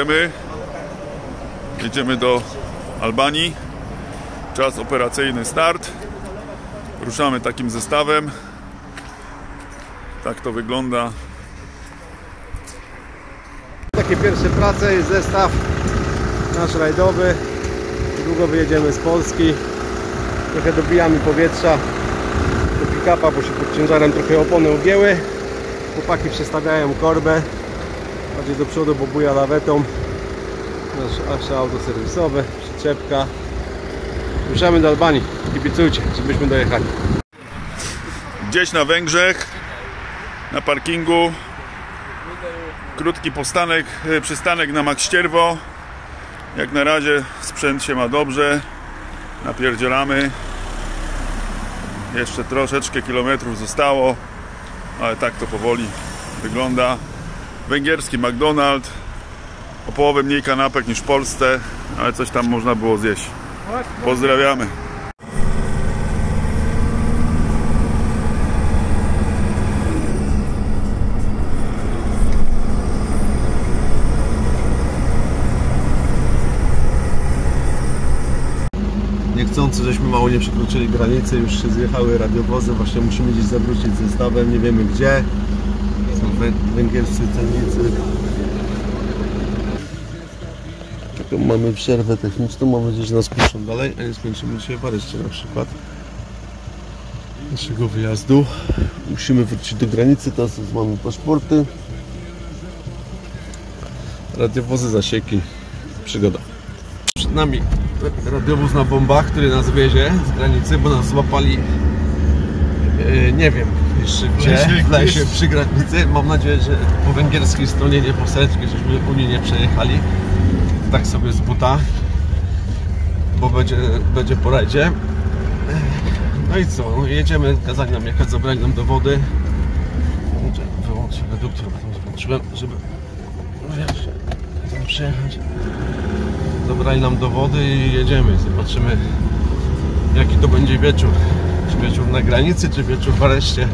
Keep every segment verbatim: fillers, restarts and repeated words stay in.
Startujemy. Jedziemy do Albanii. Czas operacyjny start. Ruszamy takim zestawem. Tak to wygląda. Takie pierwsze prace, jest zestaw nasz rajdowy. Długo wyjedziemy z Polski. Trochę dobijamy powietrza do pick-upa, bo się pod ciężarem trochę opony ugięły. Chłopaki przestawiają korbę bardziej do przodu, bo buja lawetą. Nasze auto serwisowe, przyczepka. Ruszamy do Albanii. Kibicujcie, żebyśmy dojechali. Gdzieś na Węgrzech, na parkingu. Krótki postanek, przystanek na Makścierwo. Jak na razie sprzęt się ma dobrze. Napierdzielamy. Jeszcze troszeczkę kilometrów zostało, ale tak to powoli wygląda. Węgierski McDonald's. O połowę mniej kanapek niż w Polsce, ale coś tam można było zjeść. Pozdrawiamy. Niechcący, żeśmy mało nie przekroczyli granicy, już się zjechały radiowozy, właśnie musimy gdzieś zawrócić ze stawem, nie wiemy gdzie. Są węgierscy celnicy. Taką mamy przerwę techniczną, mam nadzieję, że nas puszczą dalej, a nie skończymy dzisiaj w areszcie na przykład naszego wyjazdu. Musimy wrócić do granicy, teraz mamy paszporty. Radiowozy, zasieki, przygoda. Przed nami radiowóz na bombach, który nas wiezie z granicy, bo nas złapali yy, nie wiem jeszcze gdzie, w lesie przy granicy. Mam nadzieję, że po węgierskiej stronie, nie po serbskiej, żeśmy Unii nie przejechali. Tak sobie z buta, bo będzie, będzie po rajdzie. No i co, no jedziemy, kazali nam jechać, zabrali nam do wody. Wyłączę reduktor, bo tam zobaczyłem, żeby tam przejechać. Zabrali nam do wody i jedziemy. Zobaczymy, jaki to będzie wieczór. Czy wieczór na granicy, czy wieczór w areszcie.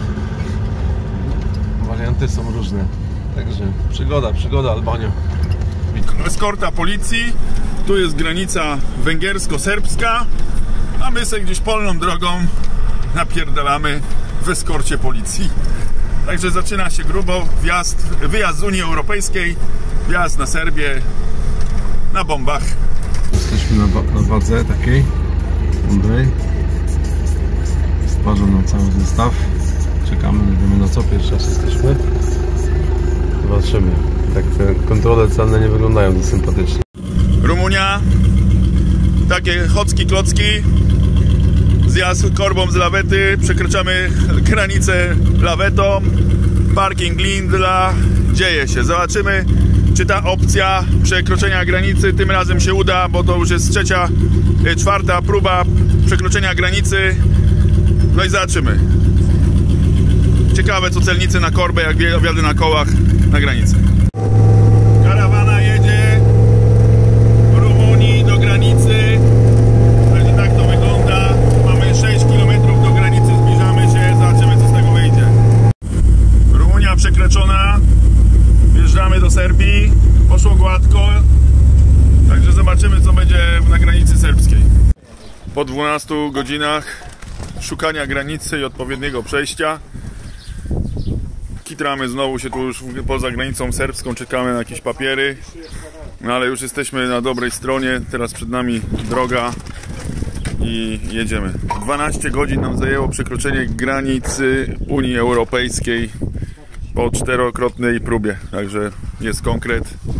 Warianty są różne. Także przygoda, przygoda Albania. Eskorta policji. Tu jest granica węgiersko-serbska, a my sobie gdzieś polną drogą napierdalamy w eskorcie policji. Także zaczyna się grubo. Wjazd, wyjazd z Unii Europejskiej, wjazd na Serbię na bombach. Jesteśmy na, na wadze takiej mądrej. Zważą nam cały zestaw. Czekamy, nie wiemy na co, pierwszy raz jesteśmy. Zobaczymy. Tak te kontrole celne nie wyglądają dość sympatycznie. Rumunia. Takie chocki klocki. Zjazd korbą z lawety. Przekraczamy granicę lawetą. Parking Lindla. Dzieje się. Zobaczymy, czy ta opcja przekroczenia granicy tym razem się uda, bo to już jest trzecia, czwarta próba przekroczenia granicy. No i zobaczymy. Ciekawe, co celnicy na korbę, jak wjadę na kołach na granicy. Karawana jedzie w Rumunii do granicy. Także tak to wygląda. Mamy sześć kilometrów do granicy, zbliżamy się, zobaczymy, co z tego wyjdzie. Rumunia przekroczona. Wjeżdżamy do Serbii. Poszło gładko. Także zobaczymy, co będzie na granicy serbskiej. Po dwunastu godzinach szukania granicy i odpowiedniego przejścia kitramy znowu się tu już poza granicą serbską, czekamy na jakieś papiery, no ale już jesteśmy na dobrej stronie, teraz przed nami droga i jedziemy. dwanaście godzin nam zajęło przekroczenie granicy Unii Europejskiej po czterokrotnej próbie, także jest konkret.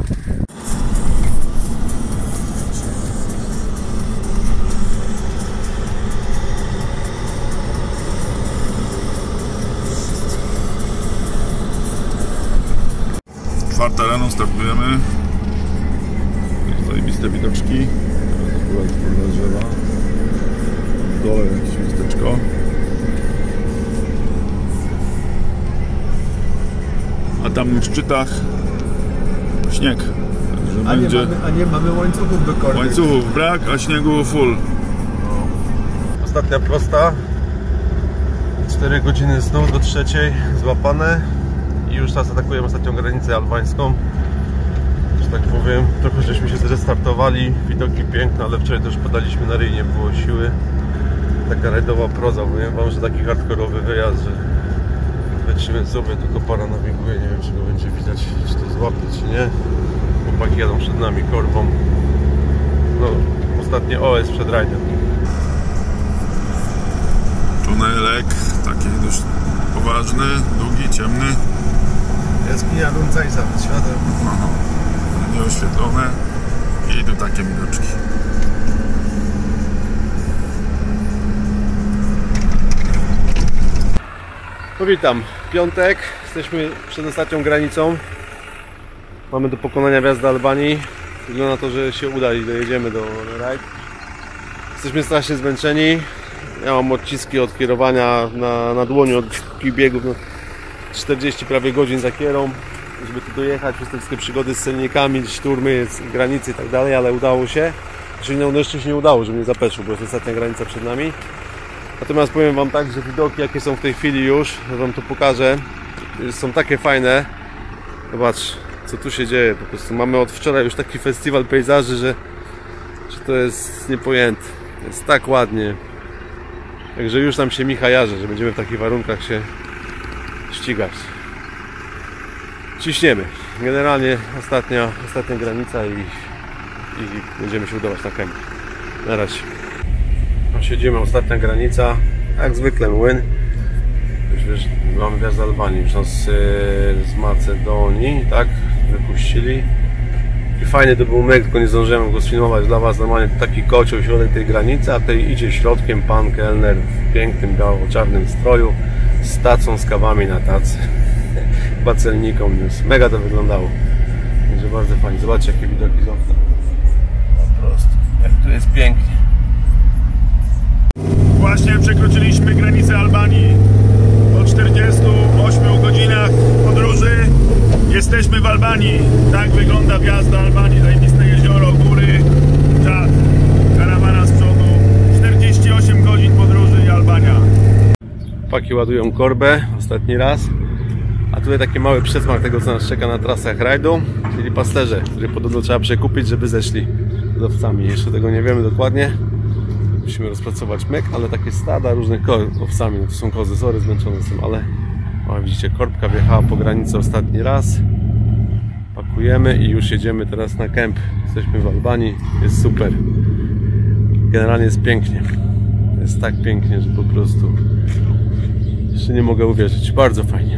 Czwarta rano startujemy. Zajebiste widoczki. Teraz akurat forma drzewa. W dole jakieś miasteczko. A tam w szczytach śnieg. A, będzie... nie mamy, a nie mamy łańcuchów do korby. Łańcuchów brak, a śniegu full. No. Ostatnia prosta. cztery godziny znów do trzeciej złapane. I już teraz atakujemy ostatnią granicę albańską. tak powiem. Trochę żeśmy się zrestartowali, widoki piękne, ale wczoraj też podaliśmy na ryj, nie było siły. Taka rajdowa proza, powiem wam, że taki hardkorowy wyjazd, że lecimy sobie, tylko para nawiguje, nie wiem czy go będzie widać, czy to złapie, czy nie. Chłopaki jadą przed nami korbą. No, ostatnie O S przed rajdem. Tunelek, taki dość poważny, długi, ciemny. Jaskinia Runcajsa nad światem. Aha, nieoświetlone i tu takie widoczki. No witam, piątek, jesteśmy przed ostatnią granicą. Mamy do pokonania wjazd do Albanii. Wygląda na to, że się uda i dojedziemy do rajd. Jesteśmy strasznie zmęczeni. Ja mam odciski od kierowania na, na dłoni, od biegów, no, czterdzieści prawie godzin za kierą, żeby tu dojechać, przez te wszystkie przygody z celnikami, szturmy, granicy i tak dalej, ale udało się. Czyli no, jeszcze się nie udało, że mnie zapeszył, bo jest ostatnia granica przed nami. Natomiast powiem wam tak, że widoki jakie są w tej chwili już, ja wam to pokażę, są takie fajne. Zobacz, co tu się dzieje, po prostu mamy od wczoraj już taki festiwal pejzaży, że, że to jest niepojęte. Jest tak ładnie. Także już nam się Micha jarzy, że będziemy w takich warunkach się ścigać. Ciśniemy. Generalnie ostatnia, ostatnia granica i, i będziemy się udawać na kemp. Na razie. No, siedzimy, ostatnia granica. Jak zwykle młyn. Już wiesz, mamy wjazd z Albanii, już nas z Macedonii, tak? Wypuścili. I fajny to był myk, tylko nie zdążyłem go sfilmować dla was. Normalnie taki kocioł, środek tej granicy, a tutaj idzie środkiem pan kelner w pięknym, biało-czarnym stroju z tacą, z kawami na tacy. Chyba celnikom niósł. Mega to wyglądało. Także bardzo fajnie. Zobaczcie jakie widoki z okna. Po prostu. Jak tu jest pięknie. Właśnie przekroczyliśmy granicę Albanii. Po czterdziestu ośmiu godzinach podróży jesteśmy w Albanii. Tak wygląda wjazd do Albanii. Zajebiste jezioro, góry, czad, karawana z przodu. czterdzieści osiem godzin podróży i Albania. Chłopaki ładują korbę ostatni raz. A tutaj taki mały przedsmak tego, co nas czeka na trasach rajdu, czyli pasterze, których podobno trzeba przekupić, żeby zeszli z owcami. Jeszcze tego nie wiemy dokładnie. Musimy rozpracować myk, ale takie stada różnych owcami. No to są kozy, sorry, zmęczone jestem, ale o, widzicie, korbka wjechała po granicy ostatni raz. Pakujemy i już jedziemy teraz na kemp. Jesteśmy w Albanii, jest super. Generalnie jest pięknie. Jest tak pięknie, że po prostu jeszcze nie mogę uwierzyć. Bardzo fajnie.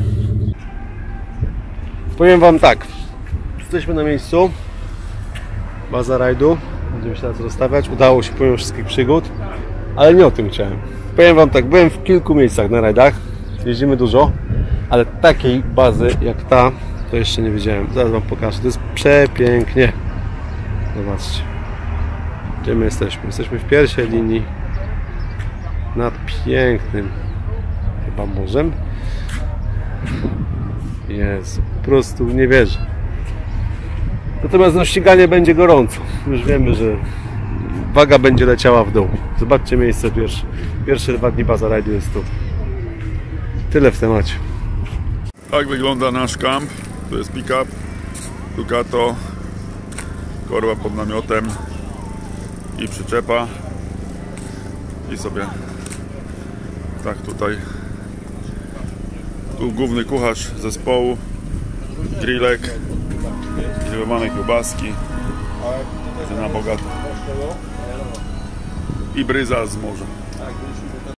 Powiem wam tak. Jesteśmy na miejscu. Baza rajdu. Będziemy się teraz rozstawiać. Udało się pomimo wszystkich przygód. Ale nie o tym chciałem. Powiem wam tak, byłem w kilku miejscach na rajdach. Jeździmy dużo. Ale takiej bazy jak ta to jeszcze nie widziałem. Zaraz wam pokażę. To jest przepięknie. Zobaczcie. Gdzie my jesteśmy? Jesteśmy w pierwszej linii. Nad pięknym chyba morzem. Jest, po prostu nie wierzę. Natomiast no, ściganie będzie gorąco. Już wiemy, że waga będzie leciała w dół. Zobaczcie miejsce pierwsze. Pierwsze dwa dni baza rajdu jest tu. Tyle w temacie. Tak wygląda nasz kamp. To jest pick-up, Ducato, korba pod namiotem i przyczepa. I sobie tak tutaj. Tu główny kucharz zespołu, grillek, grillowane kiełbaski, na bogato i bryza z morza.